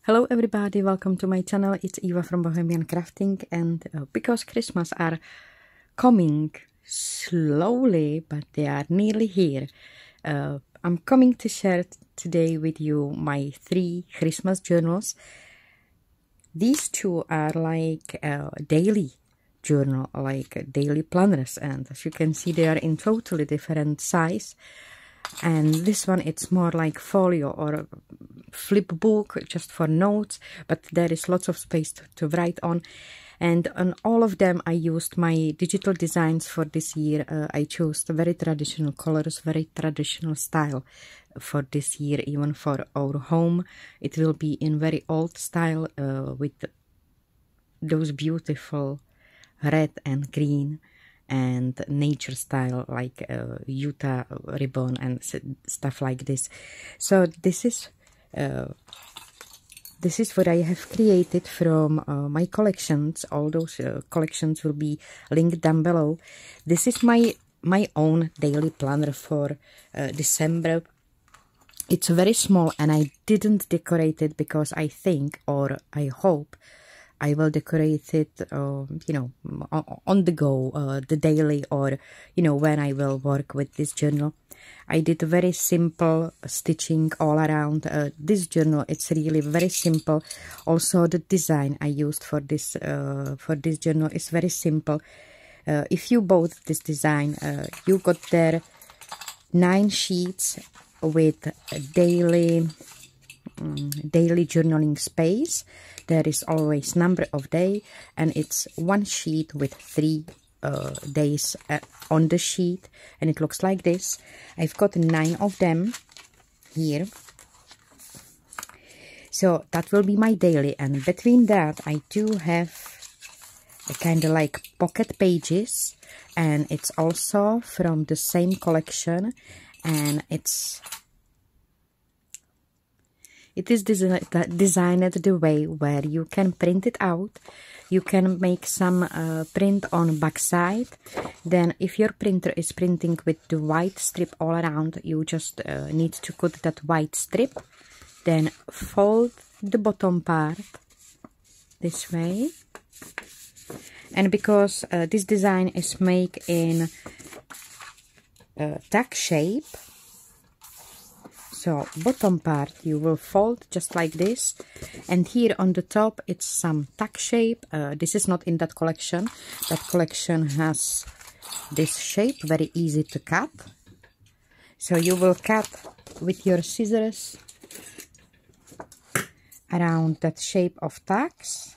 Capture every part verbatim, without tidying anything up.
Hello everybody, welcome to my channel. It's Eva from Bohemian Crafting, and uh, because Christmas are coming slowly, but they are nearly here, uh, I'm coming to share today with you my three Christmas journals. These two are like uh, daily journal, like daily planners, and as you can see they are in totally different size. And this one, it's more like folio or flip book, just for notes, but there is lots of space to, to write on. And on all of them I used my digital designs for this year. uh, I chose very traditional colors, very traditional style for this year. Even for our home it will be in very old style, uh, with those beautiful red and green and nature style, like uh, Utah ribbon and stuff like this. So this is uh, this is what I have created from uh, my collections. All those uh, collections will be linked down below. This is my my own daily planner for uh, December. It's very small and I didn't decorate it because I think, or I hope, I will decorate it, uh, you know, on the go, uh, the daily, or, you know, when I will work with this journal. I did very simple stitching all around uh, this journal. It's really very simple. Also, the design I used for this uh, for this journal is very simple. Uh, if you bought this design, uh, you got there nine sheets with daily um, daily journaling space. There is always number of day, and it's one sheet with three uh, days uh, on the sheet, and it looks like this. I've got nine of them here, so that will be my daily. And between that I do have a kind of like pocket pages, and it's also from the same collection, and it's It is designed the way where you can print it out. You can make some uh, print on back side. Then if your printer is printing with the white strip all around, you just uh, need to cut that white strip. Then fold the bottom part this way. And because uh, this design is made in uh, tag shape, so bottom part you will fold just like this, and here on the top it's some tag shape. Uh, this is not in that collection. That collection has this shape, very easy to cut. So you will cut with your scissors around that shape of tags.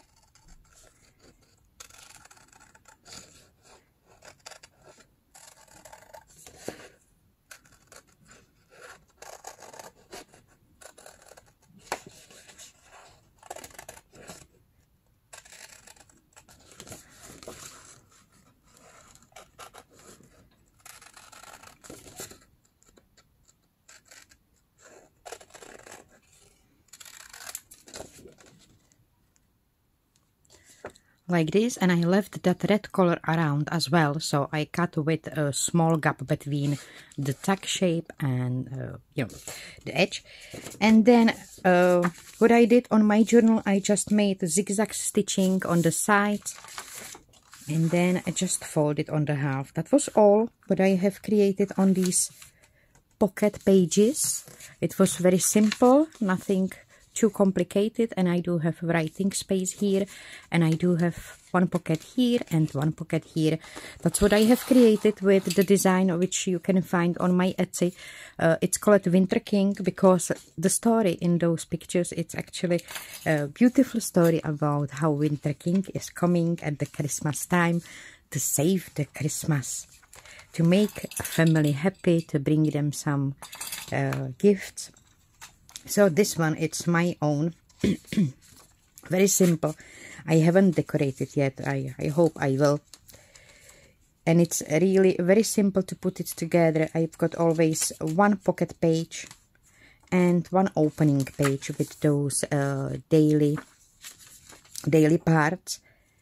Like this, and I left that red color around as well, so I cut with a small gap between the tag shape and uh, you know, the edge. And then uh, what I did on my journal, I just made zigzag stitching on the sides, and then I just folded on the half. That was all what I have created on these pocket pages. It was very simple, nothing too complicated, and I do have writing space here, and I do have one pocket here and one pocket here. That's what I have created with the design, which you can find on my Etsy. Uh, it's called Winter King because the story in those pictures, it's actually a beautiful story about how Winter King is coming at the Christmas time to save the Christmas, to make a family happy, to bring them some uh, gifts. So this one, it's my own. Very simple. I haven't decorated yet. I, I hope I will. And it's really very simple to put it together. I've got always one pocket page and one opening page with those uh, daily, daily parts.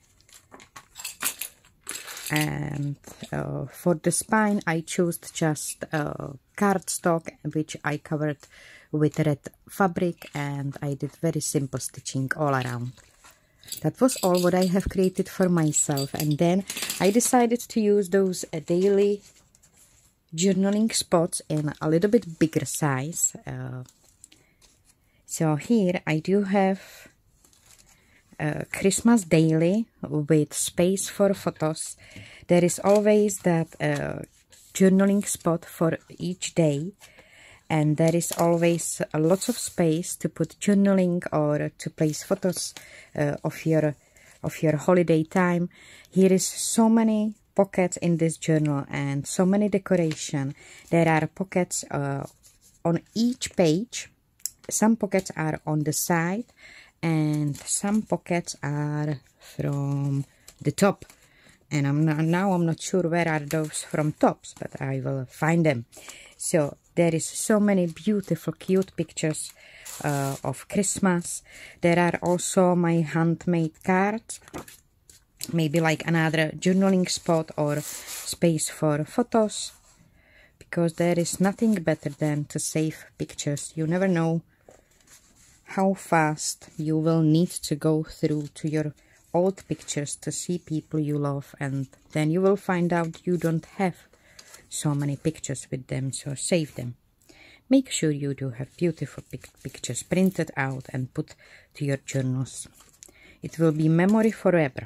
And uh, for the spine I chose just uh, cardstock, which I covered with red fabric, and I did very simple stitching all around. That was all what I have created for myself, and then I decided to use those uh, daily journaling spots in a little bit bigger size. Uh, so here I do have uh, Christmas daily with space for photos. There is always that uh, journaling spot for each day, and there is always a lot of space to put journaling or to place photos uh, of your of your holiday time. Here is so many pockets in this journal and so many decoration. There are pockets uh, on each page. Some pockets are on the side and some pockets are from the top. And I'm not, now I'm not sure where are those from tops, but I will find them. So there is so many beautiful, cute pictures uh, of Christmas. There are also my handmade cards, maybe like another journaling spot or space for photos, because there is nothing better than to save pictures. You never know how fast you will need to go through to your old pictures to see people you love, and then you will find out you don't have so many pictures with them, so save them. Make sure you do have beautiful pic pictures printed out and put to your journals. It will be memory forever.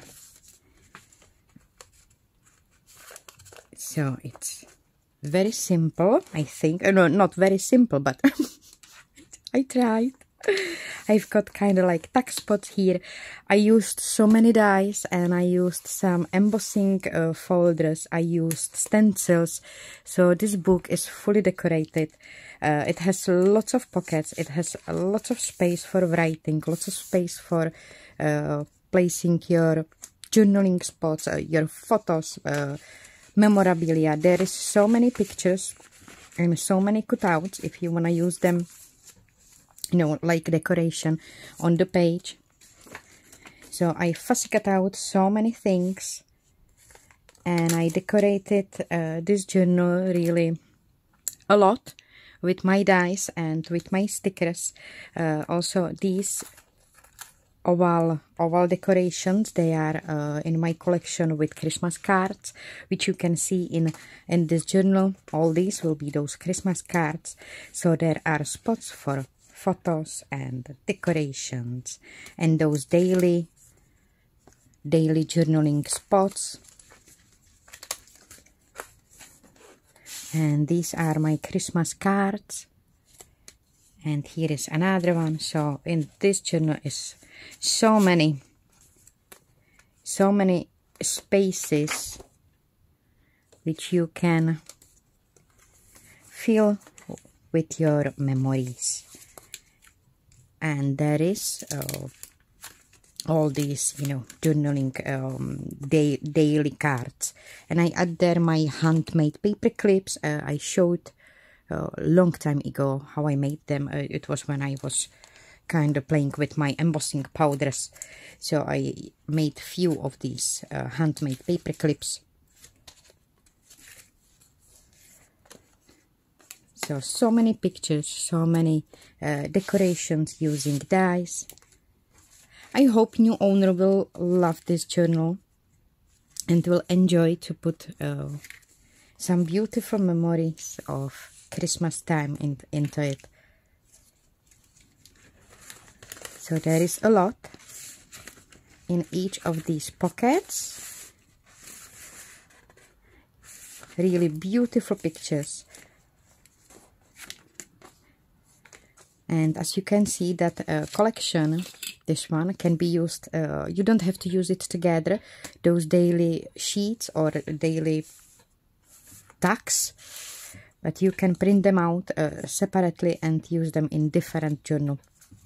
So it's very simple, I think. Uh, no, not very simple, but I tried. I've got kind of like tuck spots here. I used so many dies, and I used some embossing uh, folders. I used stencils. So this book is fully decorated. Uh, it has lots of pockets. It has a lot of space for writing, lots of space for uh, placing your journaling spots, uh, your photos, uh, memorabilia. There is so many pictures and so many cutouts if you want to use them, you know, like decoration on the page. So I fussy cut out so many things, and I decorated uh, this journal really a lot with my dies and with my stickers. Uh, also these oval oval decorations, they are uh, in my collection with Christmas cards, which you can see in in this journal. All these will be those Christmas cards. So there are spots for photos and decorations, and those daily daily journaling spots. And these are my Christmas cards, and here is another one. So in this journal is so many so many spaces which you can fill with your memories. And there is uh, all these, you know, journaling um, day, daily cards. And I add there my handmade paper clips. Uh, I showed a uh, long time ago how I made them. Uh, it was when I was kind of playing with my embossing powders. So I made few of these uh, handmade paper clips. So, so many pictures, so many uh, decorations using dies. I hope new owner will love this journal and will enjoy to put uh, some beautiful memories of Christmas time in, into it. So there is a lot in each of these pockets. Really beautiful pictures. And as you can see, that uh, collection, this one, can be used, uh, you don't have to use it together, those daily sheets or daily tags, but you can print them out uh, separately and use them in different journal.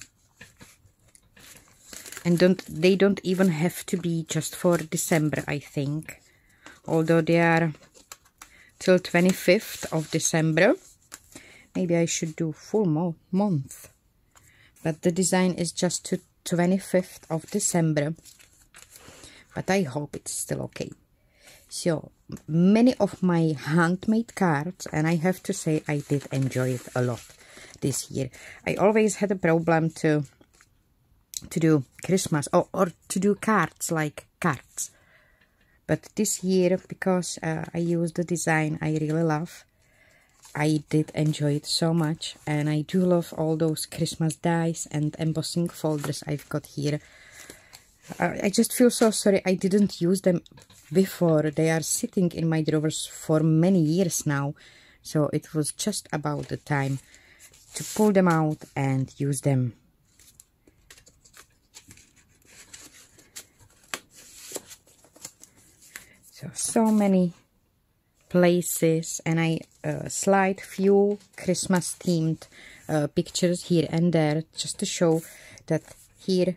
And don't they don't even have to be just for December, I think, although they are till twenty-fifth of December. Maybe I should do full mo month, but the design is just to twenty-fifth of December, but I hope it's still okay. So many of my handmade cards, and I have to say I did enjoy it a lot. this year. I always had a problem to to do Christmas or, or to do cards, like cards. But this year, because uh, I used the design I really love, I did enjoy it so much. And I do love all those Christmas dies and embossing folders I've got here. Uh, I just feel so sorry I didn't use them before. They are sitting in my drawers for many years now. So it was just about the time to pull them out and use them. So, so many places, and I uh, slide few Christmas themed uh, pictures here and there, just to show that here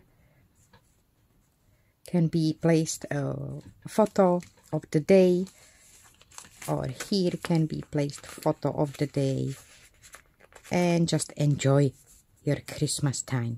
can be placed a photo of the day, or here can be placed photo of the day, and just enjoy your Christmas time.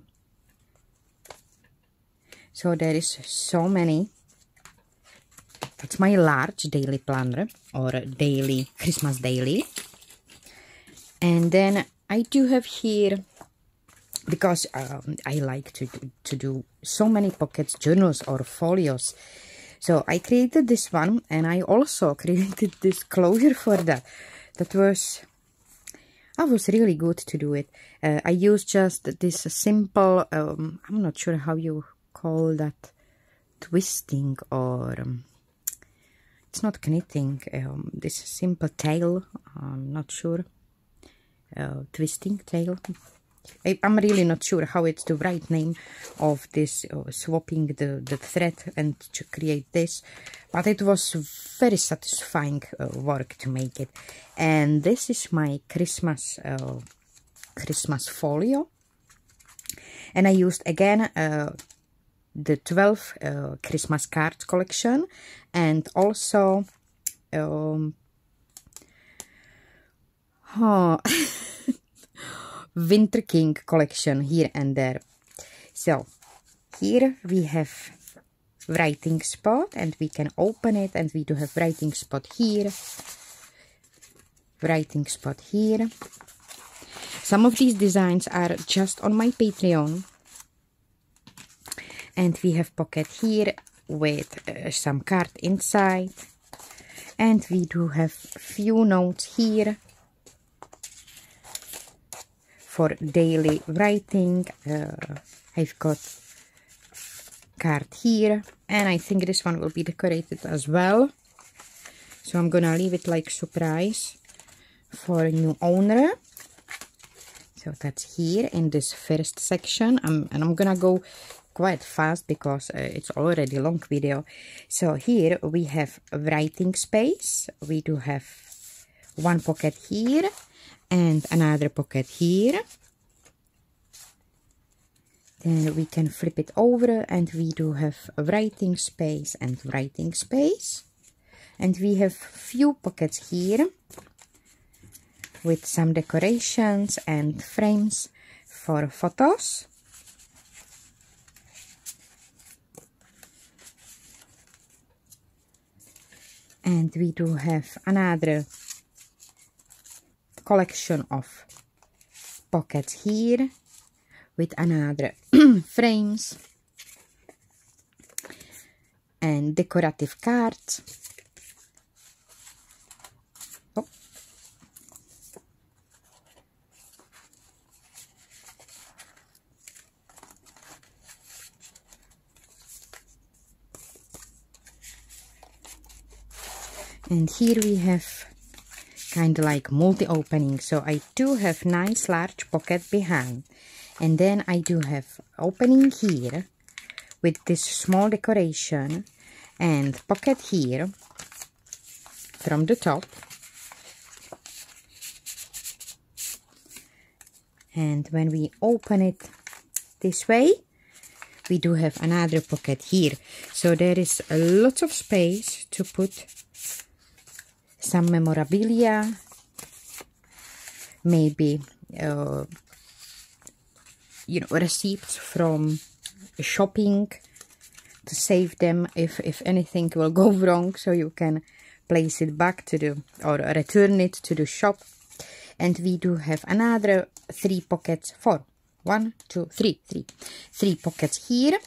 So there is so many. That's my large daily planner, or daily Christmas daily. And then I do have here, because um, I like to do, to do so many pockets, journals or folios. So I created this one, and I also created this closure for that. That was, I was really good to do it. Uh, I used just this simple, um, I'm not sure how you call that, twisting or... Um, it's not knitting, um, this simple tail, I'm not sure, uh, twisting tail. I, I'm really not sure how it's the right name of this, uh, swapping the, the thread and to create this, but it was very satisfying uh, work to make it. And this is my Christmas, uh, Christmas folio, and I used again uh, the twelve uh, Christmas cards collection, and also um, oh, Winter King collection here and there. So here we have writing spot, and we can open it, and we do have writing spot here, writing spot here. Some of these designs are just on my Patreon. And we have pocket here with uh, some card inside. And we do have few notes here for daily writing. Uh, I've got card here, and I think this one will be decorated as well. So I'm gonna leave it like surprise for a new owner. So that's here in this first section, um, and I'm gonna go quite fast because uh, it's already a long video. So here we have writing space. We do have one pocket here and another pocket here. Then we can flip it over, and we do have writing space and writing space. And we have few pockets here with some decorations and frames for photos. And we do have another collection of pockets here with another frames and decorative cards. Oh. And here we have kind of like multi-opening. So I do have nice large pocket behind. And then I do have opening here with this small decoration and pocket here from the top. And when we open it this way, we do have another pocket here. So there is a lot of space to put some memorabilia, maybe uh, you know, receipts from shopping to save them if if anything will go wrong, so you can place it back to the or return it to the shop. And we do have another three pockets for one, two, three, three, three pockets here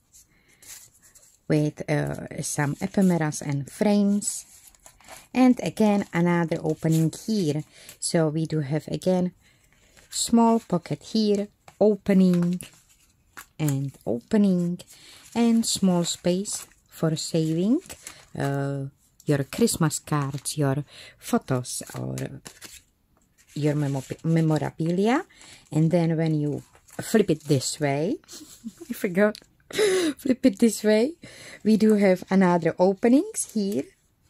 with uh, some ephemeras and frames. And again, another opening here. So we do have again small pocket here, opening and opening, and small space for saving uh, your Christmas cards, your photos, or your memo memorabilia. And then when you flip it this way, I forgot, flip it this way, we do have another openings here.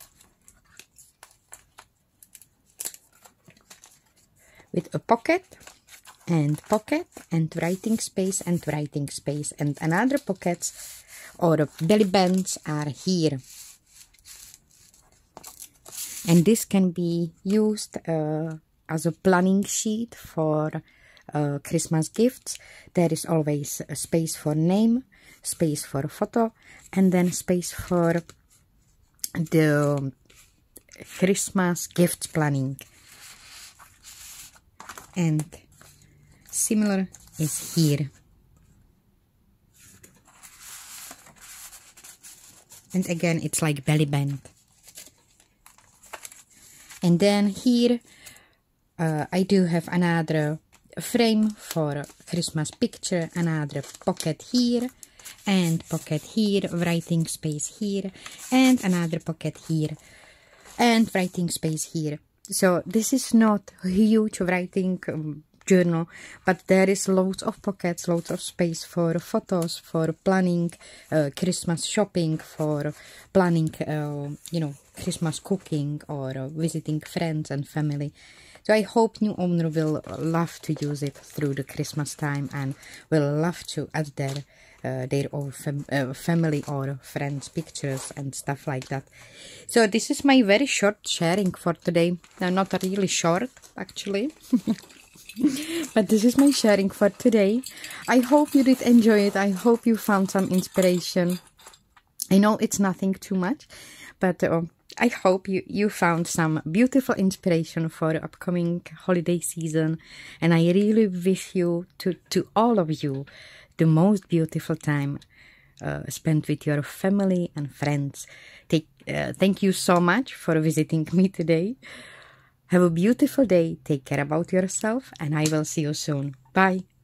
With a pocket and pocket and writing space and writing space, and another pockets or belly bands are here. And this can be used uh, as a planning sheet for uh, Christmas gifts. There is always a space for name, space for a photo, and then space for the Christmas gifts planning. And similar is here. And again, it's like belly band. And then here uh, I do have another frame for Christmas picture, another pocket here, and pocket here, writing space here, and another pocket here, and writing space here. So this is not a huge writing um, journal, but there is loads of pockets, loads of space for photos, for planning uh, Christmas shopping, for planning, uh, you know, Christmas cooking, or uh, visiting friends and family. So I hope new owner will love to use it through the Christmas time and will love to add their uh, their own fam uh, family or friends pictures and stuff like that. So this is my very short sharing for today. Now, not really short actually. But this is my sharing for today. I hope you did enjoy it. I hope you found some inspiration. I know it's nothing too much, but uh, I hope you, you found some beautiful inspiration for the upcoming holiday season. And I really wish you, to, to all of you, the most beautiful time uh, spent with your family and friends. Take, uh, thank you so much for visiting me today. Have a beautiful day, take care about yourself, and I will see you soon. Bye!